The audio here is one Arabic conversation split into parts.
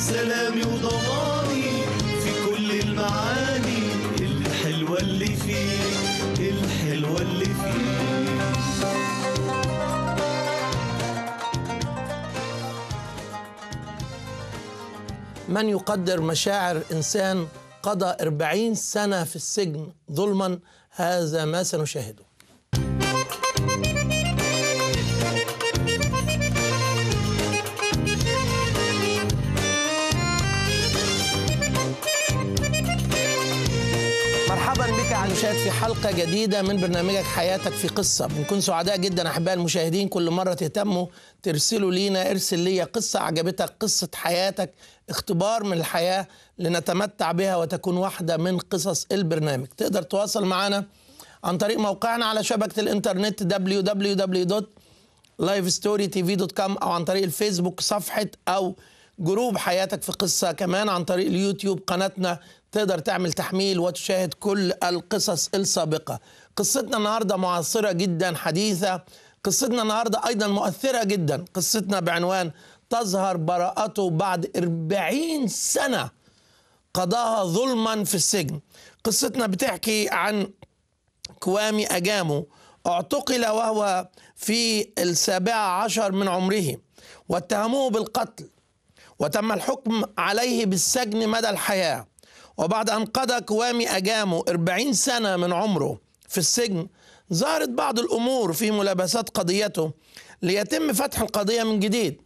سلامي وضماني في كل المعاني الحلوة اللي فيه، الحلوة اللي فيه. من يقدر مشاعر إنسان قضى 40 سنة في السجن ظلما؟ هذا ما سنشاهده. مرحبا بك عن مشاهد في حلقة جديدة من برنامجك حياتك في قصة. بنكون سعداء جدا أحباء المشاهدين كل مرة تهتموا ترسلوا لينا، ارسل لي قصة عجبتك، قصة حياتك، اختبار من الحياة لنتمتع بها وتكون واحدة من قصص البرنامج. تقدر تواصل معنا عن طريق موقعنا على شبكة الإنترنت www.livestorytv.com أو عن طريق الفيسبوك صفحة أو جروب حياتك في قصة، كمان عن طريق اليوتيوب قناتنا تقدر تعمل تحميل وتشاهد كل القصص السابقة. قصتنا النهاردة معاصرة جدا حديثة، قصتنا النهاردة أيضا مؤثرة جدا. قصتنا بعنوان تظهر براءته بعد 40 سنة قضاها ظلما في السجن. قصتنا بتحكي عن كوامي أجامو، اعتقل وهو في 17 من عمره واتهموه بالقتل وتم الحكم عليه بالسجن مدى الحياة. وبعد أن قضى كوامي أجامو 40 سنة من عمره في السجن، ظهرت بعض الأمور في ملابسات قضيته ليتم فتح القضية من جديد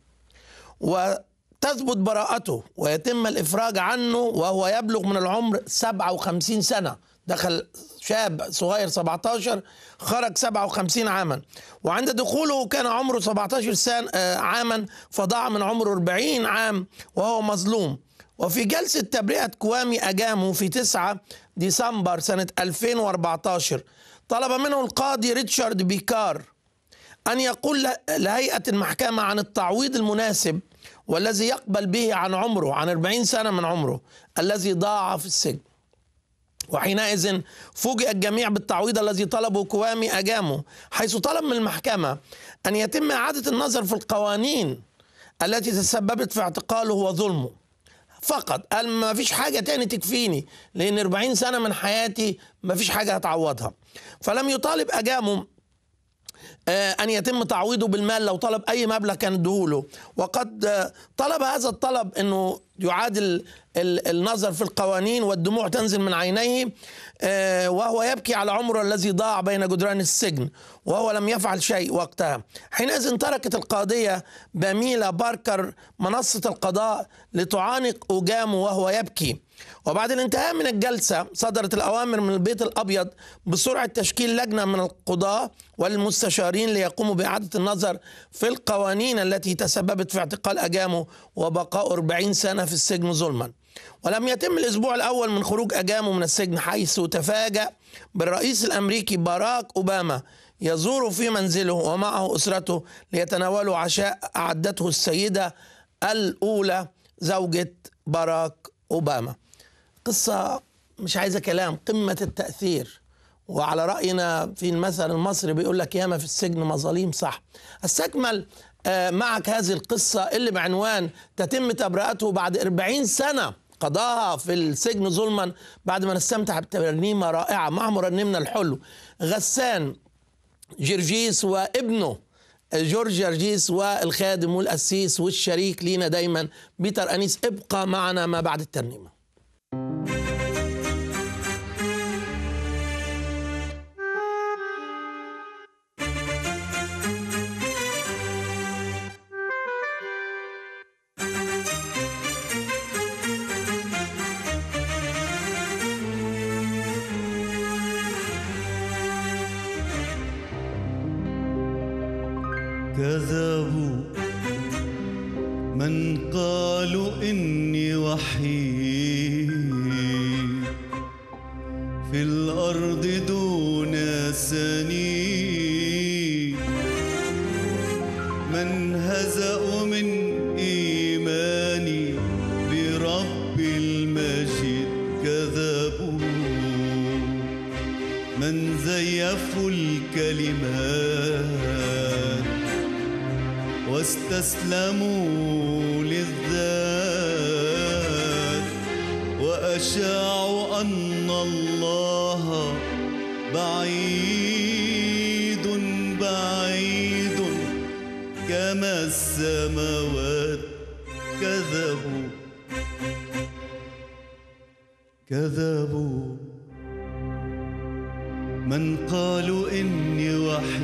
وتثبت براءته ويتم الإفراج عنه وهو يبلغ من العمر 57 سنة. دخل شاب صغير 17 خرج 57 عاما، وعند دخوله كان عمره 17 عاما فضاع من عمره 40 عام وهو مظلوم. وفي جلسة تبرئة كوامي أجامو في 9 ديسمبر سنة 2014 طلب منه القاضي ريتشارد بيكار أن يقول لهيئة المحكمة عن التعويض المناسب والذي يقبل به عن عمره، عن 40 سنة من عمره الذي ضاع في السجن. وحينئذ فوجئ الجميع بالتعويض الذي طلبه كوامي أجامو، حيث طلب من المحكمة أن يتم إعادة النظر في القوانين التي تسببت في اعتقاله وظلمه فقط. قال ما فيش حاجة تاني تكفيني، لأن 40 سنة من حياتي ما فيش حاجة هتعوضها. فلم يطالب أجامو أن يتم تعويضه بالمال، لو طلب أي مبلغ كان ادهوله. وقد طلب هذا الطلب أنه يعاد النظر في القوانين والدموع تنزل من عينيه وهو يبكي على عمره الذي ضاع بين جدران السجن، وهو لم يفعل شيء وقتها. حينئذ تركت القاضية باميلا باركر منصة القضاء لتعانق أجامو وهو يبكي. وبعد الانتهاء من الجلسة صدرت الأوامر من البيت الأبيض بسرعة تشكيل لجنة من القضاة والمستشارين ليقوموا بإعادة النظر في القوانين التي تسببت في اعتقال أجامو وبقاء 40 سنة في السجن ظلما. ولم يتم الأسبوع الأول من خروج أجامو من السجن، حيث تفاجأ بالرئيس الأمريكي باراك أوباما يزوره في منزله ومعه أسرته ليتناولوا عشاء أعدته السيدة الأولى زوجة باراك أوباما. قصة مش عايزة كلام، قمة التأثير. وعلى رأينا في المثل المصري بيقول لك ياما في السجن مظاليم، صح. استكمل معك هذه القصة اللي بعنوان تتم تبرئته بعد 40 سنة قضاها في السجن ظلما، بعد ما نستمتع بترنيمة رائعة مع مرنمنا الحلو غسان جرجيس وابنه جورج جرجيس والخادم والأسيس والشريك لينا دايما بيتر أنيس. ابقى معنا ما بعد الترنيمة. كذبوا من قالوا إني وحيد في الأرض دون سنين، من هزأوا من إيماني برب المجيد كذبوا، من زيفوا الكلمات واستسلموا للذات وأشاع أن الله بعيد بعيد كما السماوات. كذبوا كذبوا من قالوا إني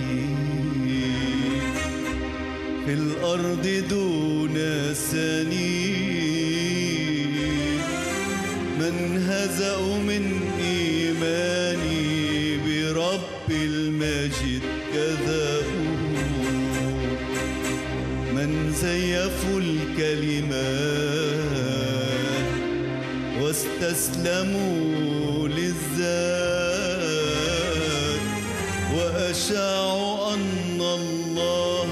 وحيد في الأرض دون سنين، من هزأوا من إيماني برب المجد. كذبوا من زيفوا الكلمات واستسلموا للذات، وأشاعوا أن الله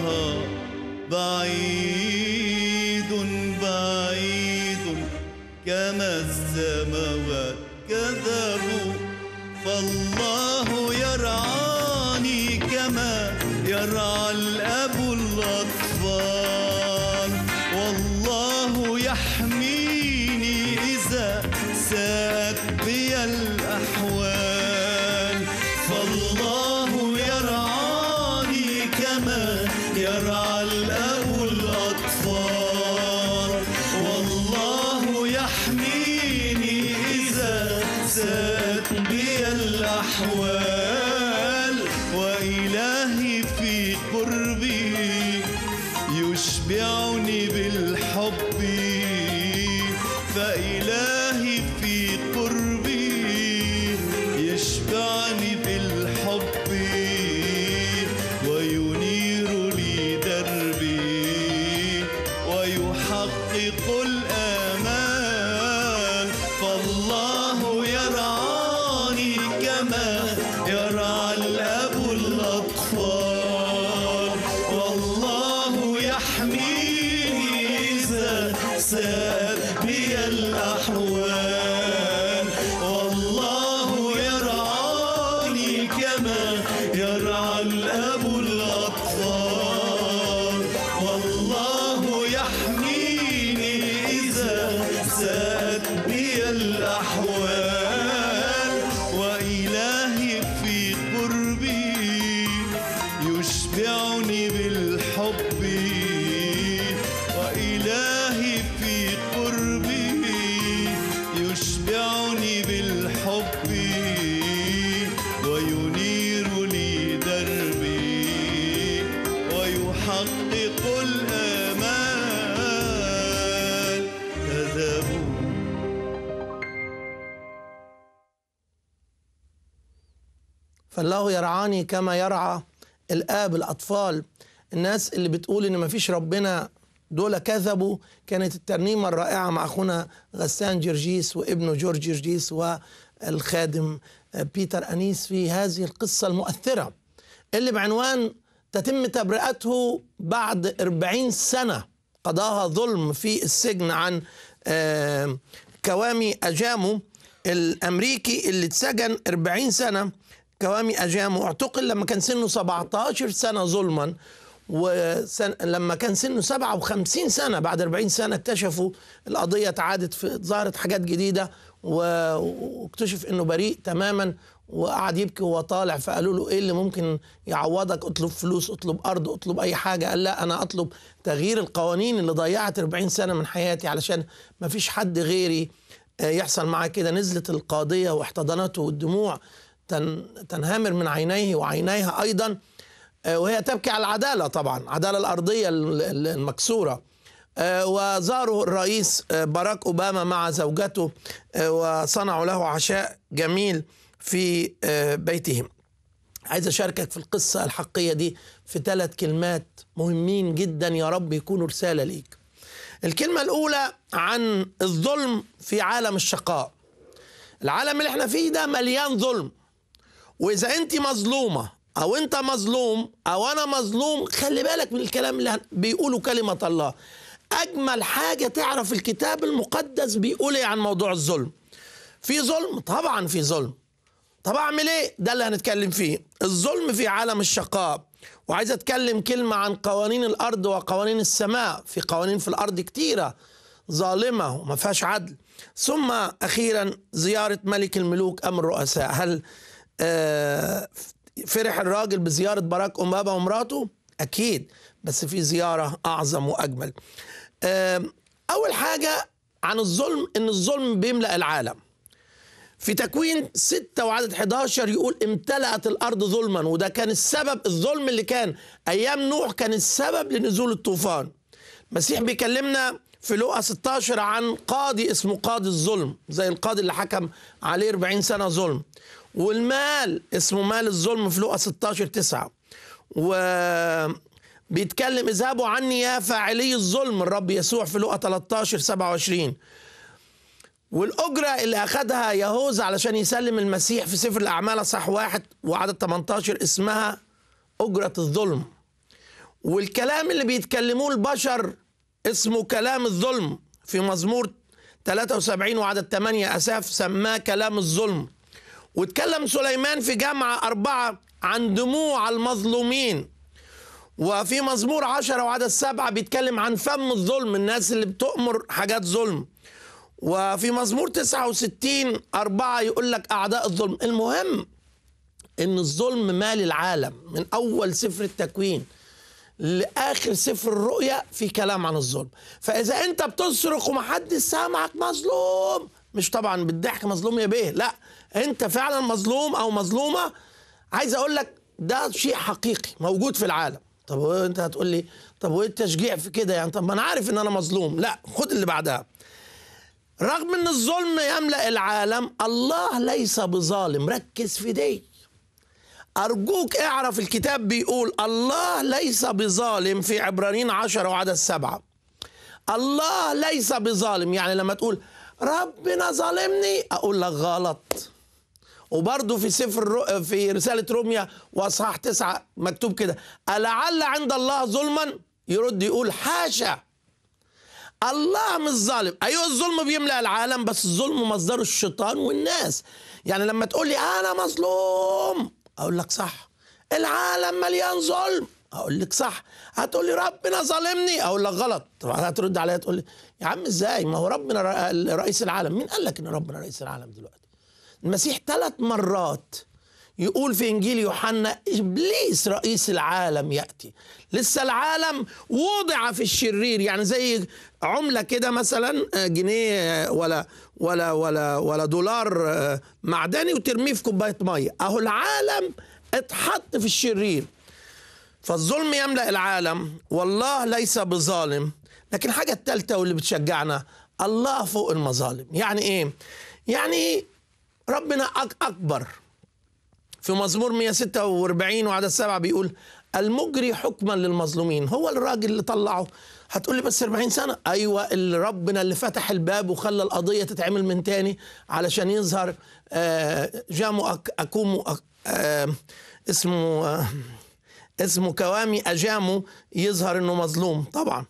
بعيد بعيد كما السماوات. كذبوا فالله يرعاني كما يرعى الأب الأطفال، والله يحميني إذا ساءت بي الأحوال. فالله يرعاني كما يرعى الأب الأطفال، والله يحميني إذا ساءت بي الأحوال. وإلهي في قربي يشبعني بالحب، فإلهي في قربي يشبعني بالحب، وينير لي دربي ويحقق الآمال. فالله يرعاني كما يرعى الأب الأطفال، والله يحميني إذا ساءت بي الأحوال. والله يرعاني كما يرعى الأب الأطفال، والله يحميني إذا ساءت بي الأحوال. وإلهي في قربي يشبعني بالحب، وإلهي في قربي يشبعني بالحب، وينير لي دربي ويحقق الآمال. كذبوا فالله يرعاني كما يرعى الآب الأطفال. الناس اللي بتقول إن مفيش ربنا دول كذبوا. كانت الترنيمة الرائعة مع أخونا غسان جرجيس وابنه جورج جرجيس والخادم بيتر أنيس في هذه القصة المؤثرة اللي بعنوان تتم تبرئته بعد 40 سنة قضاها ظلم في السجن عن كوامي أجامو الأمريكي اللي اتسجن 40 سنة. كوامي أجامو اعتقل لما كان سنه 17 سنة ظلما، ولما كان سنه 57 سنة بعد 40 سنة اكتشفوا القضية اتعادت، ظهرت حاجات جديدة واكتشف انه بريء تماما، وقعد يبكي وهو طالع. فقالوا له ايه اللي ممكن يعوضك؟ اطلب فلوس، اطلب ارض، اطلب اي حاجة. قال لا، انا اطلب تغيير القوانين اللي ضيعت 40 سنة من حياتي علشان ما فيش حد غيري يحصل معاه كده. نزلت القاضية واحتضنته والدموع تنهمر من عينيه وعينيها ايضا، وهي تبكي على العدالة طبعا، العدالة الأرضية المكسورة. وزاروا الرئيس باراك أوباما مع زوجته وصنعوا له عشاء جميل في بيتهم. عايز أشاركك في القصة الحقيقية دي في 3 كلمات مهمين جدا يا رب يكونوا رسالة ليك. الكلمة الأولى عن الظلم في عالم الشقاء. العالم اللي احنا فيه ده مليان ظلم، وإذا أنت مظلومة أو أنت مظلوم أو أنا مظلوم، خلي بالك من الكلام اللي بيقوله كلمة الله. أجمل حاجة تعرف الكتاب المقدس بيقول إيه عن موضوع الظلم. في ظلم؟ طبعا في ظلم. طب أعمل إيه؟ ده اللي هنتكلم فيه. الظلم في عالم الشقاء. وعايز أتكلم كلمة عن قوانين الأرض وقوانين السماء. في قوانين في الأرض كتيرة ظالمة وما فيهاش عدل. ثم أخيرا زيارة ملك الملوك أم الرؤساء. هل فرح الراجل بزيارة باراك أوباما ومراته؟ أكيد، بس في زيارة أعظم وأجمل. أول حاجة عن الظلم، إن الظلم بيملأ العالم. في تكوين 6 وعدد 11 يقول امتلأت الأرض ظلما، وده كان السبب، الظلم اللي كان أيام نوح كان السبب لنزول الطوفان. المسيح بيكلمنا في لوقا 16 عن قاضي اسمه قاضي الظلم، زي القاضي اللي حكم عليه 40 سنة ظلم. والمال اسمه مال الظلم في لوقا 16:9. وبيتكلم اذهبوا عني يا فاعلي الظلم الرب يسوع في لوقا 13:27. والأجرة اللي أخدها يهوذا علشان يسلم المسيح في سفر الأعمال أصحاح 1 وعدد 18 اسمها أجرة الظلم. والكلام اللي بيتكلموه البشر اسمه كلام الظلم. في مزمور 73 وعدد 8 أساف سماه كلام الظلم. واتكلم سليمان في جامعة 4 عن دموع المظلومين. وفي مزمور 10 وعدد 7 بيتكلم عن فم الظلم، الناس اللي بتؤمر حاجات ظلم. وفي مزمور 69:4 يقول لك أعداء الظلم. المهم إن الظلم مال العالم، من أول سفر التكوين لآخر سفر الرؤيا في كلام عن الظلم. فإذا أنت بتصرخ ومحدش سامعك مظلوم، مش طبعا بالضحك مظلوم يا بيه، لا، أنت فعلا مظلوم أو مظلومة، عايز أقول لك ده شيء حقيقي موجود في العالم. طب أنت هتقول لي طب وإيه التشجيع في كده يعني؟ طب ما أنا عارف إن أنا مظلوم. لا، خد اللي بعدها. رغم ان الظلم يملأ العالم، الله ليس بظالم. ركز في دي أرجوك، اعرف الكتاب بيقول الله ليس بظالم في عبرانيين 10 وعدد 7. الله ليس بظالم، يعني لما تقول ربنا ظالمني أقول لك غلط. وبرضه في رسالة روميا وأصحاح 9 مكتوب كده ألعل عند الله ظلما، يرد يقول حاشا، الله مش ظالم. ايوه الظلم بيملأ العالم، بس الظلم مصدره الشيطان والناس. يعني لما تقول لي انا مظلوم اقول لك صح، العالم مليان ظلم اقول لك صح. هتقول لي ربنا ظالمني اقول لك غلط. طبعا هترد عليا تقول لي يا عم ازاي، ما هو ربنا رئيس العالم. مين قال لك ان ربنا رئيس العالم دلوقتي؟ المسيح 3 مرات يقول في إنجيل يوحنا إبليس رئيس العالم يأتي. لسه العالم وضع في الشرير، يعني زي عملة كده مثلا جنيه ولا دولار معدني وترميه في كوباية مية، أهو العالم اتحط في الشرير. فالظلم يملأ العالم والله ليس بظالم. لكن حاجة الثالثة واللي بتشجعنا، الله فوق المظالم. يعني إيه؟ يعني ربنا أكبر. في مزمور 146 وعدد 7 بيقول المجري حكما للمظلومين. هو الراجل اللي طلعه. هتقول لي بس 40 سنة. أيوة، اللي ربنا اللي فتح الباب وخلى القضية تتعمل من تاني علشان يظهر جامو أكومو اسمه كوامي أجامو، يظهر إنه مظلوم طبعا.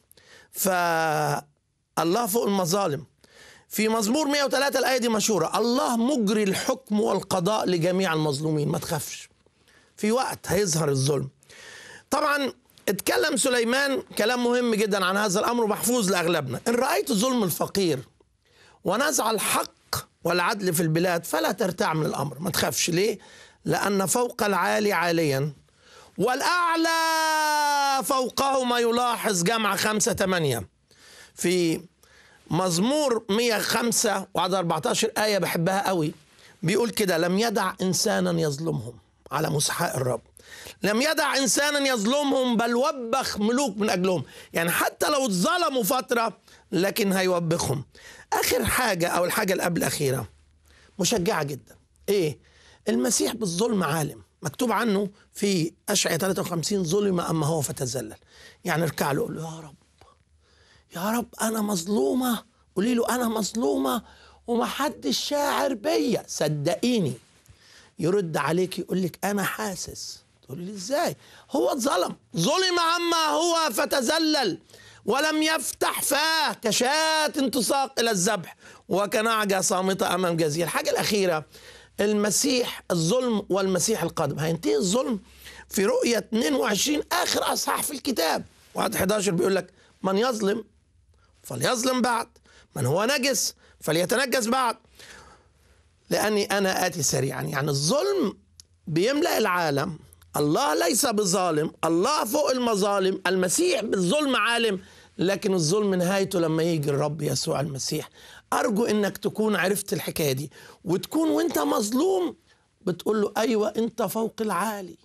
فالله فوق المظالم. في مزمور 103 الآية دي مشهورة، الله مجري الحكم والقضاء لجميع المظلومين. ما تخافش، في وقت هيظهر الظلم. طبعا اتكلم سليمان كلام مهم جدا عن هذا الأمر ومحفوظ لأغلبنا. إن رأيت ظلم الفقير ونزع الحق والعدل في البلاد فلا ترتع من الأمر. ما تخافش. ليه؟ لأن فوق العالي عاليا والأعلى فوقه ما يلاحظ. جمع 5:8. في مزمور 105 وعدد 14 آية بحبها قوي، بيقول كده لم يدع إنسانا يظلمهم على مسحاء الرب، لم يدع إنسانا يظلمهم بل وبخ ملوك من أجلهم. يعني حتى لو اتظلموا فترة لكن هيوبخهم. آخر حاجة أو الحاجة اللي قبل الأخيرة مشجعة جدا. إيه؟ المسيح بالظلم عالم. مكتوب عنه في أشعياء 53 ظلم أما هو فتذلل. يعني اركع له قول له يا رب، يا رب أنا مظلومة. قولي له أنا مظلومة ومحدش شاعر بيا، صدقيني. يرد عليك يقول لك أنا حاسس. تقولي لي إزاي؟ هو ظلم عما هو فتذلل ولم يفتح فاه كشاة تساق إلى الذبح وكنعجة صامتة أمام جزير. الحاجة الأخيرة المسيح، الظلم والمسيح القادم. هينتهي الظلم في رؤية 22 آخر أصحاح في الكتاب. وعدد 11 بيقول لك من يظلم فليظلم بعد، من هو نجس فليتنجس بعد لأني أنا آتي سريعا. يعني الظلم بيملأ العالم. الله ليس بظالم، الله فوق المظالم، المسيح بالظلم عالم، لكن الظلم نهايته لما يجي الرب يسوع المسيح. أرجو إنك تكون عرفت الحكاية دي، وتكون وإنت مظلوم بتقول له أيوة أنت فوق العالي،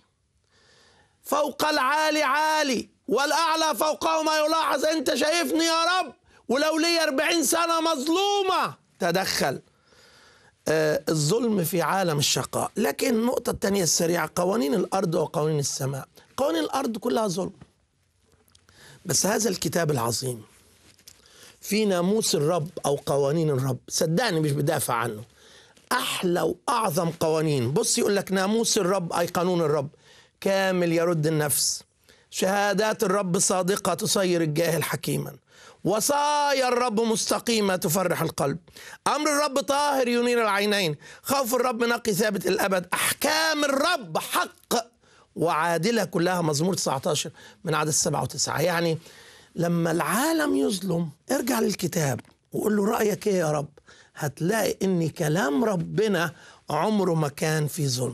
فوق العالي عالي، والأعلى فوقه ما يلاحظ. أنت شايفني يا رب، ولو لي 40 سنة مظلومة تدخل. الظلم في عالم الشقاء. لكن النقطة الثانية السريعة، قوانين الأرض وقوانين السماء. قوانين الأرض كلها ظلم، بس هذا الكتاب العظيم في ناموس الرب أو قوانين الرب، صدقني مش بدافع عنه، أحلى وأعظم قوانين. بص يقول لك ناموس الرب أي قانون الرب كامل يرد النفس، شهادات الرب صادقة تصير الجاهل حكيما، وصايا الرب مستقيمة تفرح القلب، أمر الرب طاهر ينير العينين، خوف الرب نقي ثابت الأبد، أحكام الرب حق وعادلة كلها. مزمور 19 من عدد 7 و9. يعني لما العالم يظلم ارجع للكتاب وقول له رأيك ايه يا رب، هتلاقي ان كلام ربنا عمره ما كان في ظلم.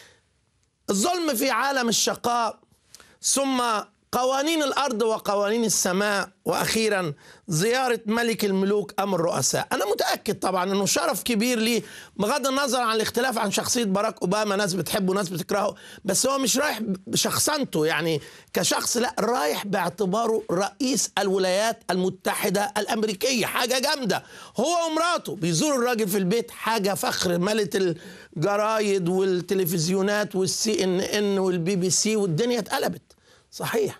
الظلم في عالم الشقاء، ثم قوانين الأرض وقوانين السماء، وأخيرا زيارة ملك الملوك أم الرؤساء. أنا متأكد طبعا أنه شرف كبير لي، بغض النظر عن الاختلاف عن شخصية باراك أوباما، ناس بتحبه وناس بتكرهه، بس هو مش رايح بشخصنته يعني كشخص، لا، رايح باعتباره رئيس الولايات المتحدة الأمريكية، حاجة جامدة. هو ومراته بيزوروا الراجل في البيت، حاجة فخر، ملت الجرايد والتلفزيونات والCNN والBBC والدنيا اتقلبت. صحيح،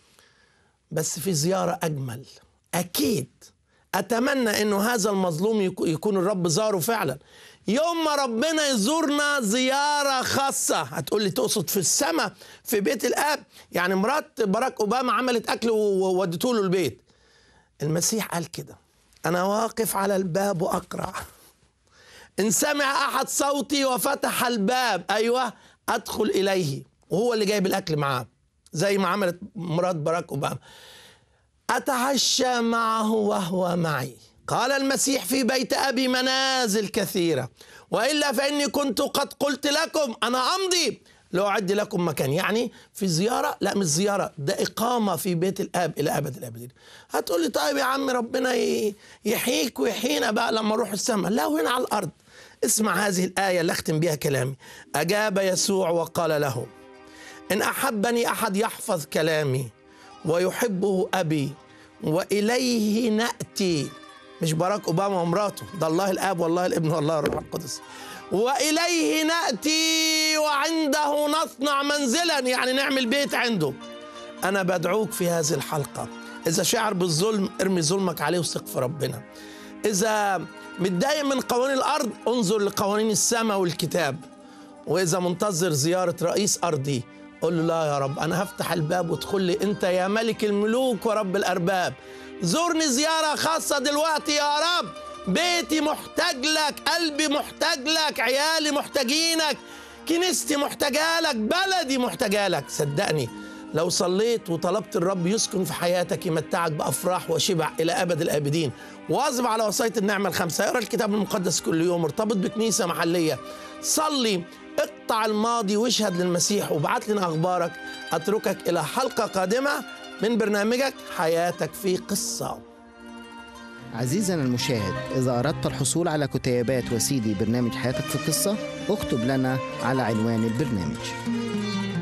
بس في زيارة أجمل. أكيد أتمنى أنه هذا المظلوم يكون الرب زاره فعلا. يوم ما ربنا يزورنا زيارة خاصة، هتقول لي تقصد في السماء في بيت الآب؟ يعني مرات باراك أوباما عملت أكل وودته له البيت. المسيح قال كده، أنا واقف على الباب وأقرع، إن سمع أحد صوتي وفتح الباب، أيوة، أدخل إليه، وهو اللي جايب الأكل معاه زي ما عملت مرات باراك أوباما. أتعشى معه وهو معي. قال المسيح في بيت أبي منازل كثيرة، وإلا فإني كنت قد قلت لكم أنا أمضي لأعد لكم مكان. يعني في زيارة، لا مش زيارة، ده إقامة في بيت الآب إلى أبد الآبدين. هتقول لي طيب يا عم ربنا يحييك ويحيينا بقى لما نروح السماء. لا، هنا على الأرض. اسمع هذه الآية اللي أختم بها كلامي. أجاب يسوع وقال له إن أحبني أحد يحفظ كلامي ويحبه أبي وإليه نأتي. مش باراك أوباما ومراته، ده الله الآب والله الابن والله الروح القدس. وإليه نأتي وعنده نصنع منزلا، يعني نعمل بيت عنده. أنا بدعوك في هذه الحلقة، إذا شعر بالظلم ارمي ظلمك عليه وثق في ربنا. إذا متضايق من قوانين الأرض انظر لقوانين السماء والكتاب. وإذا منتظر زيارة رئيس أرضي قل له لا يا رب، أنا هفتح الباب وادخل لي أنت يا ملك الملوك ورب الأرباب. زورني زيارة خاصة دلوقتي يا رب، بيتي محتاج لك، قلبي محتاج لك، عيالي محتاجينك، كنيستي محتاجة لك، بلدي محتاجة لك. صدقني لو صليت وطلبت الرب يسكن في حياتك يمتعك بأفراح وشبع إلى أبد الآبدين. واظب على وصاية النعمة الخمسة، اقرأ الكتاب المقدس كل يوم، ارتبط بكنيسة محلية، صلي، اقطع الماضي واشهد للمسيح، وابعت لنا أخبارك. أتركك إلى حلقة قادمة من برنامجك حياتك في قصة. عزيزنا المشاهد، إذا أردت الحصول على كتيبات وسيدي برنامج حياتك في قصة، اكتب لنا على عنوان البرنامج.